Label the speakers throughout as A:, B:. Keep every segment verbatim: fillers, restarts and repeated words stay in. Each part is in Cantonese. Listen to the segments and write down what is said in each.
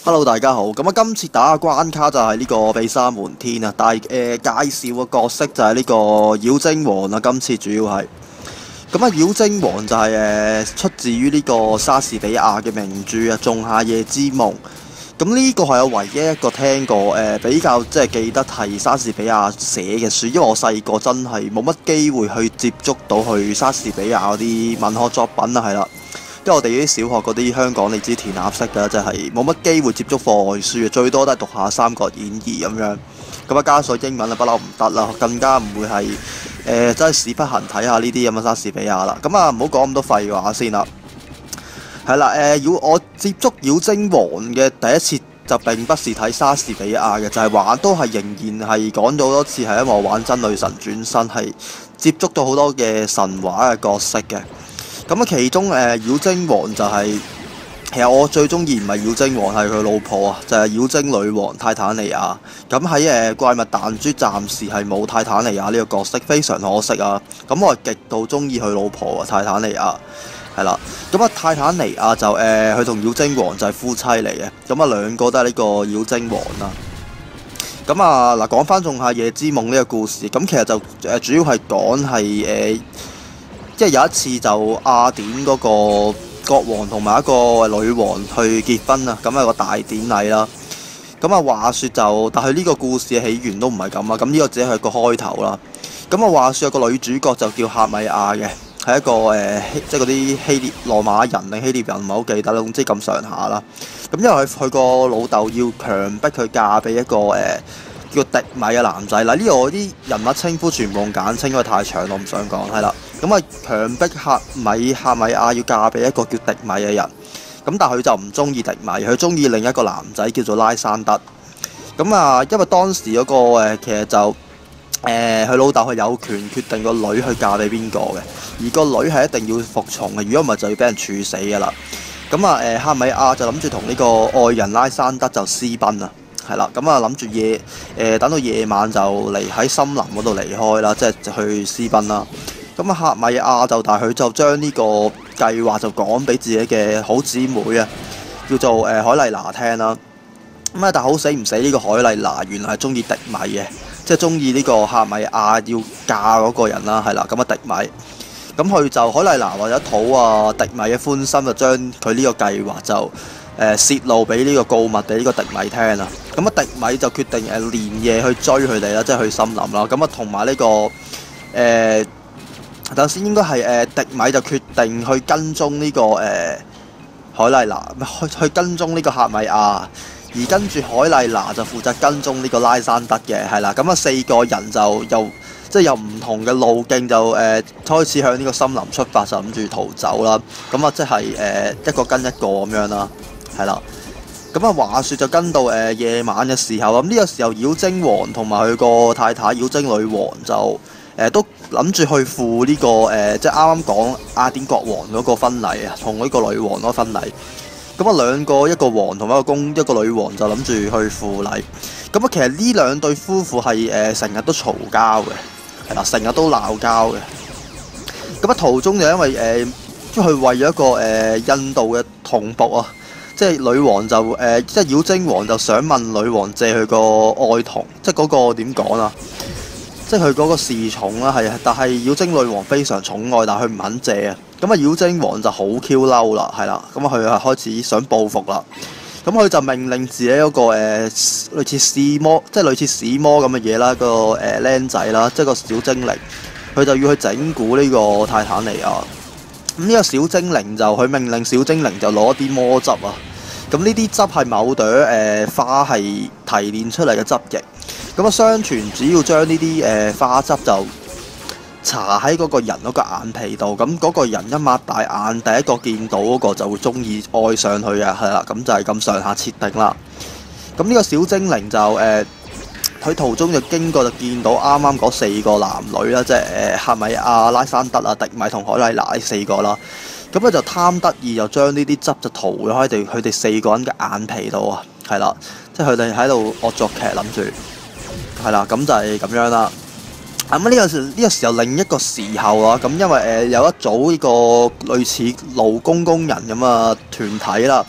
A: Hello， 大家好。咁啊，今次打嘅關卡就係呢個比沙門天啊，但係誒、呃、介紹嘅角色就係呢個妖精王啊。今次主要係咁啊，妖精王就係、是、誒、呃、出自於呢個莎士比亞嘅名著啊，《仲夏夜之夢》。咁呢個係我唯一一個聽過誒、呃、比較即係記得係莎士比亞寫嘅書，因為我細個真係冇乜機會去接觸到去莎士比亞嗰啲文學作品啊，係啦。因為我哋啲小學嗰啲香港你知填鴨式㗎，就係冇乜機會接觸課外書，最多都係讀下《三國演義》咁樣。咁啊，加上英文啊不嬲唔得啦，更加唔會係誒、呃、真係屎不行睇下呢啲咁嘅莎士比亞啦。咁啊，唔好講咁多廢話先啦。係啦，誒、呃、妖我接觸妖精王嘅第一次就並不是睇莎士比亞嘅，就係、是、玩都係仍然係講咗好多次，係因為我玩真女神轉身係接觸到好多嘅神話嘅角色嘅。咁啊，其中誒、呃、妖精王就係、是、其實我最中意唔係妖精王，係佢老婆啊，就係、是、妖精女王泰坦尼亞。咁喺誒怪物彈珠暫時係冇泰坦尼亞呢個角色，非常可惜啊。咁我係極度中意佢老婆啊，泰坦尼亞係啦。咁啊，泰坦尼亞就誒佢同妖精王就係夫妻嚟嘅。咁啊，兩個都係呢個妖精王啦。咁啊嗱，講翻《仲夏夜之夢》呢個故事，咁其實就誒主要係講係誒。即係有一次就雅典嗰個國王同埋一個女王去結婚啊，咁有個大典禮啦。咁啊話説就，但係呢個故事嘅起源都唔係咁啊。咁呢個只係個開頭啦。咁啊話説有個女主角就叫赫米亞嘅，係一個誒、呃、即係嗰啲希臘羅馬人定希臘人唔係好記得啦，總之咁上下啦。咁因為佢佢個老豆要強迫佢嫁俾一個誒、呃、叫迪米嘅男仔啦。呢度我啲人物稱呼全部用簡稱，因為太長我唔想講，係啦。咁啊，強迫赫米赫米亞要嫁俾一個叫迪米嘅人，咁但係佢就唔中意迪米，佢中意另一個男仔叫做拉山德。咁啊，因為當時嗰個誒其實就誒佢老豆係有權決定個女去嫁俾邊個嘅，而個女係一定要服從嘅，如果唔係就要俾人處死㗎啦。咁啊誒赫米亞就諗住同呢個愛人拉山德就私奔啊，係啦。咁啊諗住夜誒、呃、等到夜晚就離喺森林嗰度離開啦，即係去私奔啦。咁啊，赫米亞就但係佢就將呢個計劃就講俾自己嘅好姊妹啊，叫做誒、呃、海麗娜聽啦。咁啊，但係好死唔死呢個海麗娜原來係中意迪米嘅，即係中意呢個赫米亞要嫁嗰個人啦，係啦。咁啊，迪米咁佢就海麗娜為咗討啊迪米嘅歡心，就將佢呢個計劃就誒、呃、泄露俾呢個告密俾呢個迪米聽啦。咁啊，迪米就決定誒連夜去追佢哋啦，即係去森林啦。咁啊，同埋呢個誒。呃首先應該係誒迪米就決定去跟蹤呢、這個誒、呃、海麗娜，去去跟蹤呢個赫米亞，而跟住海麗娜就負責跟蹤呢個拉山德嘅，係啦。咁啊四個人就又即係有唔同嘅路徑就誒、呃、開始向呢個森林出發，就諗住逃走啦。咁啊即係誒、呃、一個跟一個咁樣啦，係啦。咁啊話説就跟到誒、呃、夜晚嘅時候，咁呢個時候妖精王同埋佢個太太妖精女王就。誒、呃、都諗住去赴呢、這個誒、呃，即係啱啱講雅典國王嗰個婚禮啊，同呢個女王嗰個婚禮。咁啊兩個一個王同一個公一個女王就諗住去赴禮。咁啊其實呢兩對夫婦係誒成日都嘈交嘅，係啦，成日都鬧交嘅。咁啊途中就因為誒，即、呃、係為咗一個誒、呃、印度嘅同僕啊，即係女王就誒、呃，即係妖精王就想問女王借佢個愛童，即係嗰個點講啊？即係佢嗰個侍從啦，係，但係妖精女王非常寵愛，但係佢唔肯借啊。咁啊，妖精王就好 Q 嬲啦，係啦。咁啊，佢係開始想報復啦。咁佢就命令自己嗰個誒、呃、類似使魔，即係類似使魔咁嘅嘢啦，個誒僆仔啦，即係個小精靈，佢就要去整蠱呢個泰坦尼亞。咁呢個小精靈就佢命令小精靈就攞啲魔汁啊。咁呢啲汁係某朵誒、呃、花係提煉出嚟嘅汁液。咁啊，相傳只要將呢啲誒花汁就搽喺嗰個人嗰個眼皮度，咁嗰個人一擘大眼，第一個見到嗰個就會中意愛上佢啊，係啦，咁就係咁上下設定啦。咁呢個小精靈就誒，佢、呃、途中就經過就見到啱啱嗰四個男女啦，即係誒赫米亞、拉山德啊、迪米同海麗娜呢四個啦。咁咧就貪得意，就將呢啲汁就塗咗喺哋佢哋四個人嘅眼皮度啊，係啦，即係佢哋喺度惡作劇諗住。係啦，咁就係咁樣啦。咁呢個呢個時候另一個時候啊，咁因為誒有一組呢個類似勞工工人咁啊團體啦，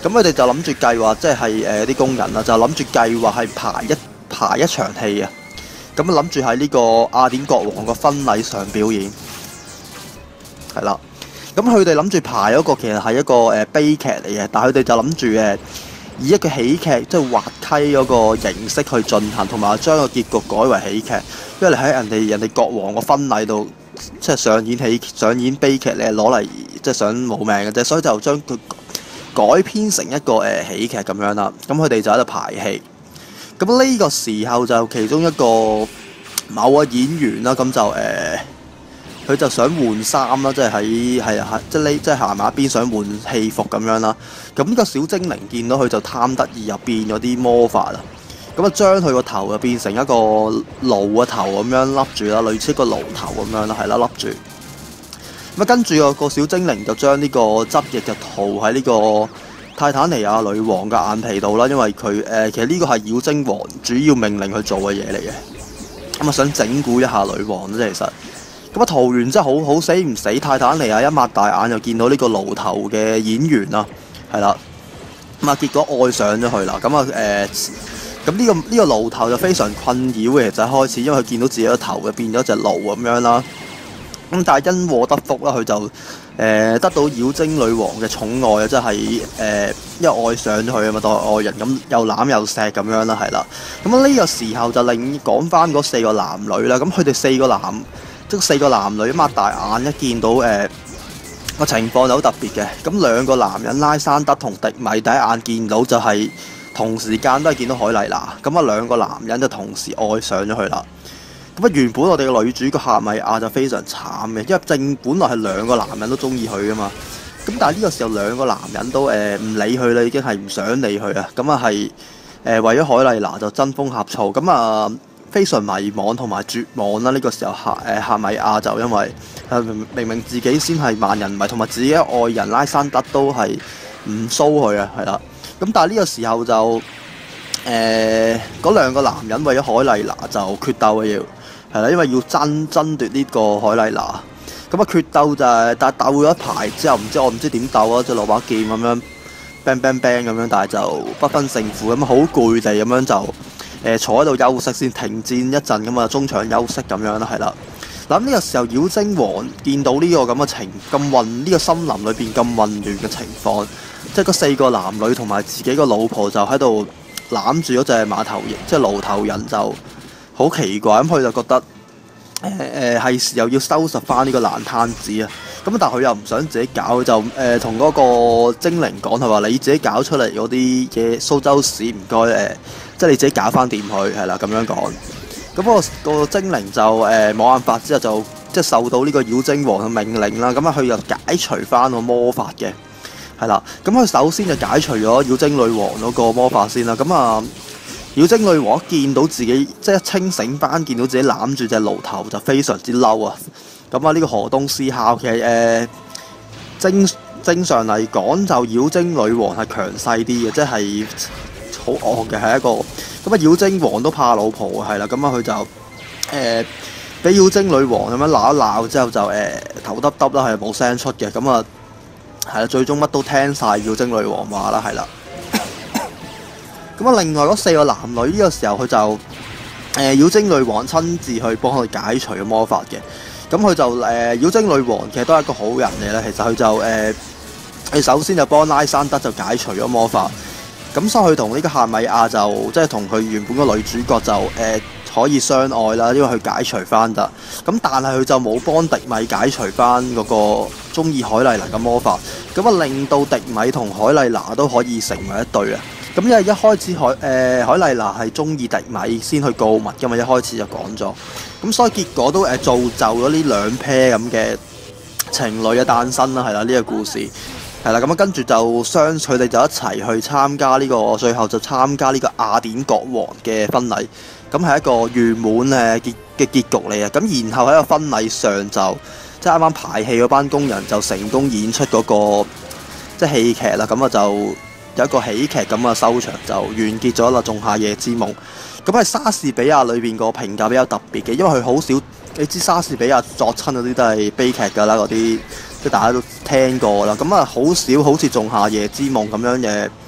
A: 咁佢哋就諗住計劃，即係誒啲工人啊，就諗住計劃係排一排一場戲啊。咁諗住喺呢個雅典國王個婚禮上表演，係啦。咁佢哋諗住排嗰個其實係一個誒悲劇嚟嘅，但係佢哋就諗住誒以一個喜劇，即係滑稽嗰個形式去進行，同埋將個結局改為喜劇。因為你喺人哋人哋國王個婚禮度，即係上演喜上演悲劇，你係攞嚟即係想冇命嘅啫，所以就將佢改編成一個誒喜劇咁樣啦。咁佢哋就喺度排戲。咁呢個時候就其中一個某個演員啦，咁就誒。呃佢就想換衫啦，即係喺係係即係呢即係行埋一邊想換戲服咁樣啦。咁呢個小精靈見到佢就貪得意，又變咗啲魔法啊。咁啊將佢個頭就變成一個驢嘅頭咁樣笠住啦，類似一個驢頭咁樣啦，係啦笠住。咁啊跟住個個小精靈就將呢個汁液就塗喺呢個泰坦尼亞女王嘅眼皮度啦，因為佢誒、呃、其實呢個係妖精王主要命令佢做嘅嘢嚟嘅。咁啊想整蠱一下女王啫，其實。咁啊，塗完真係好好死唔死，泰坦尼亞一擘大眼就見到呢個驢頭嘅演員啦，係啦，咁啊結果愛上咗佢啦，咁啊誒，咁、呃、呢、這個呢、這個驢頭就非常困擾嘅，其實開始因為佢見到自己個頭就變咗隻驢咁樣啦，咁但係因禍得福啦，佢就誒、呃、得到妖精女王嘅寵愛啊，即係誒因為愛上咗佢啊嘛，當愛人咁又攬又錫咁樣啦，係啦，咁啊呢個時候就令講翻嗰四個男女啦，咁佢哋四個男。即四個男女擘大眼一見到誒個、呃、情況就好特別嘅，咁兩個男人拉山德同迪米第一眼見到就係、是、同時間都係見到海麗娜，咁啊兩個男人就同時愛上咗佢啦。咁啊原本我哋嘅女主角夏米亞就非常慘嘅，因為正本來係兩個男人都中意佢噶嘛，咁但係呢個時候兩個男人都誒唔、呃、理佢啦，已經係唔想理佢啊，咁啊係誒為咗海麗娜就爭風呷醋，咁啊。非常迷惘同埋絕望啦！呢、這個時候夏誒夏米亞就因為誒明明自己先係萬人迷，同埋自己嘅愛人拉山德都係唔騷佢啊，係啦。咁但係呢個時候就誒嗰、呃、兩個男人為咗海麗娜就決鬥嘅要係啦，因為要爭爭奪呢個海麗娜。咁啊決鬥就係、是、但係鬥咗一排之後，唔知我唔知點鬥啊，就攞把劍咁樣 bang bang bang 咁樣，但係就不分勝負咁好攰地咁樣就。誒坐喺度休息先，停戰一陣咁啊，中場休息咁樣啦，係啦。嗱咁呢個時候，妖精王見到呢個咁嘅情咁混，呢、這個森林裏邊咁混亂嘅情況，即係嗰四個男女同埋自己個老婆就喺度攬住嗰隻馬頭人，即係驢頭人就好奇怪咁，佢就覺得誒誒係時候要收拾翻呢個爛攤子啊！咁但係佢又唔想自己搞，佢就誒同嗰個精靈講，佢話你自己搞出嚟嗰啲嘢蘇州屎唔該誒。即係你自己搞翻掂佢，係啦咁樣講。咁、那個個精靈就誒冇辦法之後就即係受到呢個妖精王嘅命令啦。咁啊，佢又解除翻個魔法嘅，係啦。咁佢首先就解除咗妖精女王嗰個魔法先啦。咁啊，妖精女王一見到自己即係一清醒翻，見到自己攬住隻驢頭就非常之嬲啊。咁啊，呢個河東獅吼其實誒、呃、正正常嚟講就妖精女王係強勢啲嘅，即係。好惡嘅係一個咁啊！妖精王都怕老婆係啦，咁啊佢就誒俾、呃、妖精女王咁樣鬧一鬧之後就誒、呃、頭耷耷啦，係冇聲出嘅，咁啊係啦，最終乜都聽晒妖精女王話啦，係啦。咁啊，另外嗰四個男女呢個時候佢就誒、呃、妖精女王親自去幫佢解除嘅魔法嘅，咁佢就誒、呃、妖精女王其實都係一個好人嚟咧，其實佢就誒佢、呃、首先就幫拉山德就解除咗魔法。咁所以佢同呢個夏米亞就即係同佢原本個女主角就誒、呃、可以相愛啦，因為佢解除翻得。咁但係佢就冇幫迪米解除翻嗰個中意海麗娜嘅魔法，咁啊令到迪米同海麗娜都可以成為一對啊！咁因為一開始海誒、呃、海麗娜係中意迪米先去告密㗎嘛，一開始就講咗。咁所以結果都誒造就咗呢兩 pair 咁嘅情侶嘅誕生啦，係啦呢、這個故事。係啦，咁啊跟住就相佢哋就一齊去參加呢、這個，最後就參加呢個雅典國王嘅婚禮。咁係一個圓滿誒結嘅結局嚟啊！咁然後喺個婚禮上就即係啱啱排戲嗰班工人就成功演出嗰、那個即係戲劇啦。咁啊就有一個喜劇咁啊收場就完結咗啦，《仲夏夜之夢》。咁喺莎士比亞裏邊個評價比較特別嘅，因為佢好少，你知莎士比亞作親嗰啲都係悲劇㗎啦，嗰啲即係大家都聽過啦。咁啊好少好似《仲夏夜之夢》咁樣嘅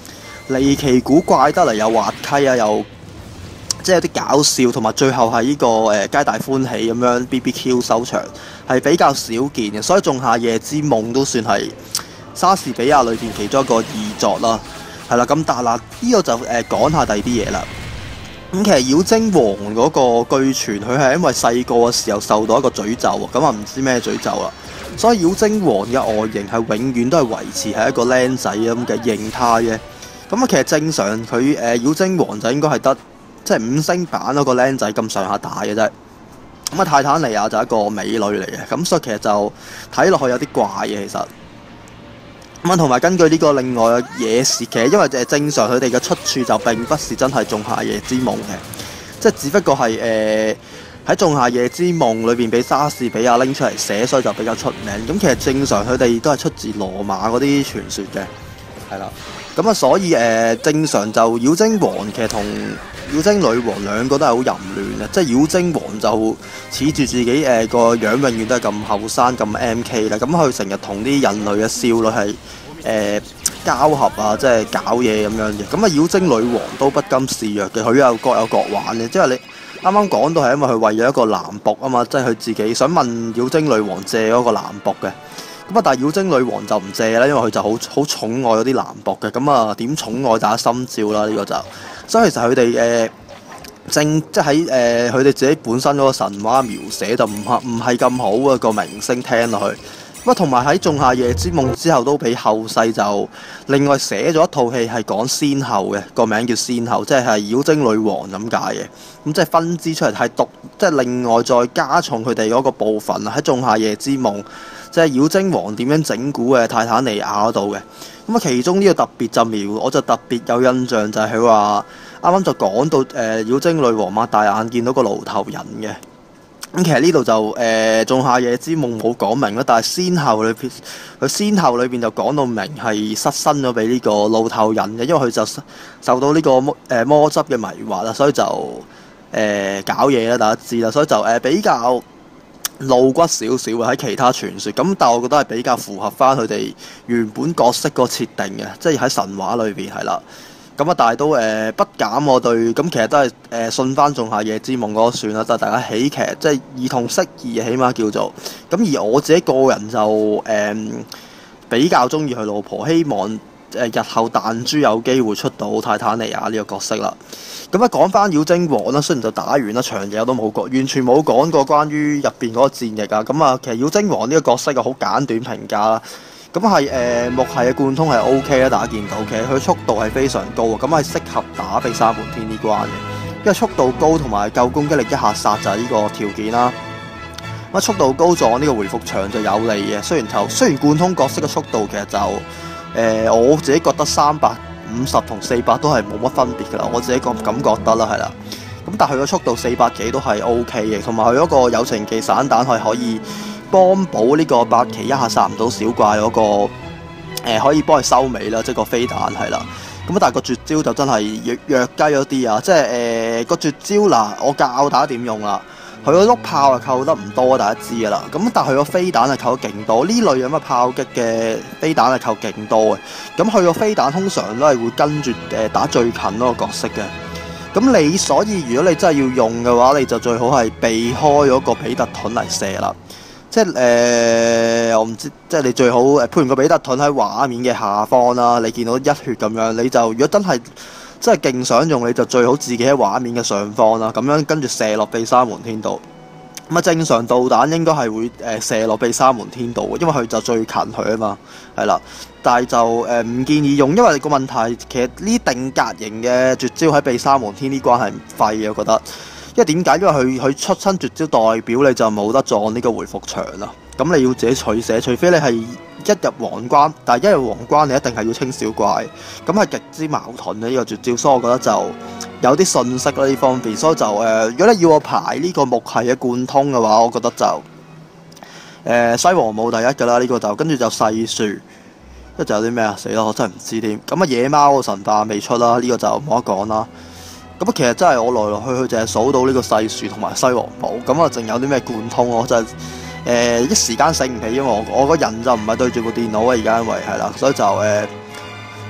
A: 離奇古怪得嚟，又滑稽啊，又即係有啲搞笑，同埋最後係呢、這個誒、呃、皆大歡喜咁樣 B B Q 收場，係比較少見嘅。所以《仲夏夜之夢》都算係莎士比亞裏邊其中一個異作啦。係啦，咁但係嗱呢個就誒、呃、講下第二啲嘢啦。咁、嗯、其實妖精王嗰個據傳佢係因為細個嘅時候受到一個詛咒，咁啊唔知咩詛咒啦。所以妖精王嘅外形係永遠都係維持係一個僆仔咁嘅形態嘅。咁啊，其實正常佢誒、呃、妖精王就應該係得即係五星版嗰個僆仔咁上下大嘅啫。咁啊，泰坦尼亞就係一個美女嚟嘅，咁所以其實就睇落去有啲怪嘅其實。咁啊，同埋根據呢個另外嘅野史，其實因為誒正常佢哋嘅出處就並不是真係仲夏夜之夢嘅，即係只不過係誒喺仲夏夜之夢裏邊俾莎士比亞拎出嚟寫，所以就比較出名。咁其實正常佢哋都係出自羅馬嗰啲傳說嘅，係啦。咁啊，所以誒、呃、正常就妖精王其實同妖精女王兩個都係好淫亂嘅，即係妖精王就恃住自己誒個、呃、樣永遠都係咁後生咁 M K 啦，咁佢成日同啲人類嘅少女係誒、呃、交合啊，即係搞嘢咁樣嘅。咁啊，妖精女王都不甘示弱嘅，佢又各有各玩嘅。即係你啱啱講到係因為佢為咗一個男僕啊嘛，即係佢自己想問妖精女王借嗰個男僕嘅。咁啊，但係妖精女王就唔借啦，因為佢就好好寵愛嗰啲男僕嘅。咁啊，點寵愛大家心照啦，呢、這個就。所以其實佢哋誒正即係喺誒佢哋自己本身嗰個神話描寫就唔係唔係咁好啊，個明星聽落去。咁啊，同埋喺《仲夏夜之夢》之後都俾後世就另外寫咗一套戲係講仙后嘅，個名叫仙后，即係係妖精女王咁解嘅。咁即係分支出嚟係獨，即係另外再加重佢哋嗰個部分啊。喺《仲夏夜之夢》即係妖精王點樣整蠱嘅泰坦尼亞嗰度嘅。咁啊，其中呢個特別就描，我就特別有印象就係佢話啱啱就講到誒、呃、妖精女王擘大眼見到個爐頭人嘅。咁其實呢度就誒《仲夏夜之夢》冇講明啦，但係仙后裏邊佢仙后裏邊就講到明係失身咗俾呢個爐頭人嘅，因為佢就受到呢個魔誒魔汁嘅迷惑啦，所以就誒、呃、搞嘢啦，大家知啦，所以就誒、呃、比較露骨少少嘅喺其他傳說，咁但係我覺得係比較符合翻佢哋原本角色個設定嘅，即係喺神話裏邊係啦。咁啊，但係都誒、呃、不減我對，咁其實都係誒、呃、信翻《仲夏夜之夢》嗰個算啦，就係大家喜劇，即係兒童適宜，起碼叫做。咁而我自己個人就誒、呃、比較中意佢老婆，希望誒、呃、日後彈珠有機會出到泰坦尼亞呢個角色啦。咁啊，講翻妖精王啦，雖然就打完啦，場嘢我都冇講，完全冇講過關於入邊嗰個戰役啊。咁啊，其實妖精王呢個角色啊，好簡短評價啦。咁係誒木系嘅貫通係 O K 啦，大家見到嘅，佢速度係非常高啊，咁係適合打比沙門天呢關嘅，因為速度高同埋夠攻擊力一下殺就係呢個條件啦。咁速度高撞呢個回復場就有利嘅，雖然就雖然貫通角色嘅速度其實就誒、呃、我自己覺得三百五十同四百都係冇乜分別㗎啦，我自己咁咁覺得啦，係啦。咁但係佢嘅速度四百幾都係 O K 嘅，同埋佢嗰個友情技散彈係可以幫補呢個八奇一下殺唔到小怪嗰、那個、呃、可以幫佢收尾啦，即係個飛彈係啦。咁但係個絕招就真係弱弱雞咗啲啊！即係誒個絕招嗱，我教大家點用啦。佢個碌炮啊扣得唔多，大家知㗎啦。咁但係佢個飛彈係扣得勁多，呢類咁嘅炮擊嘅飛彈係扣勁多嘅。咁佢個飛彈通常都係會跟住誒打最近嗰個角色嘅。咁你所以如果你真係要用嘅話，你就最好係避開嗰個比特盾嚟射啦。即係誒、呃，我唔知，即係你最好誒，配完個比特盾喺畫面嘅下方啦，你見到一血咁樣，你就如果真係真係勁想用，你就最好自己喺畫面嘅上方啦，咁樣跟住射落地沙門天度。咁啊，正常導彈應該係會誒射落地沙門天度，因為佢就最近佢啊嘛，係啦。但係就誒唔、呃、建議用，因為個問題其實呢定格型嘅絕招喺地沙門天呢關係唔廢嘅，我覺得。因為點解？因為佢佢出親絕招代表你就冇得撞呢個回復場啦。咁你要自己取捨，除非你係一入皇關，但係一入皇關你一定係要清小怪，咁係極之矛盾嘅呢個絕招。所以我覺得就有啲信息啦呢方面。所以就誒、呃，如果你要我排呢個木系嘅貫通嘅話，我覺得就誒、呃、西王母第一㗎啦。呢、這個就跟住就細樹，跟住有啲咩啊？死啦！我真係唔知添。咁啊野貓神化未出啦，呢、這個就冇得講啦。咁啊，其實真係我來來去去淨係數到呢個細樹同埋西王母，咁啊，仲有啲咩貫通我真係誒、呃、一時間醒唔起，因為我我個人就唔係對住部電腦啊，而家因為係啦，所以就誒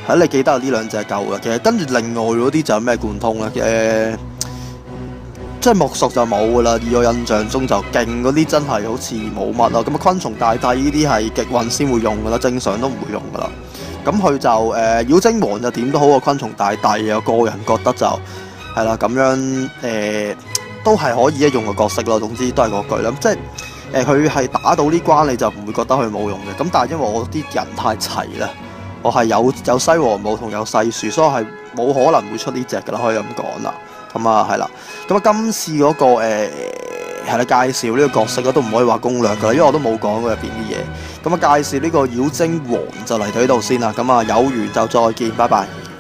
A: 係你記得呢兩隻夠啦。其實跟住另外嗰啲就係咩貫通啦，誒，即係木屬就冇噶啦。以我印象中就勁嗰啲真係好似冇乜啦。咁啊昆蟲大帝呢啲係極運先會用噶啦，正常都唔會用噶啦。咁佢就誒、呃、妖精王就點都好過昆蟲大帝啊，個人覺得就係啦咁樣誒、呃，都係可以一用嘅角色咯。總之都係嗰句啦，即係誒佢係打到呢關你就唔會覺得佢冇用嘅。咁但係因為我啲人太齊啦，我係有有西王母同有細樹，所以我係冇可能會出呢隻噶啦，可以咁講啦。咁啊係啦，咁啊今次嗰、那個誒係啦介紹呢個角色咧都唔可以話攻略噶啦，因為我都冇講過入邊啲嘢。咁啊介紹呢個妖精王就嚟到呢度先啦。咁啊有緣就再見，拜拜。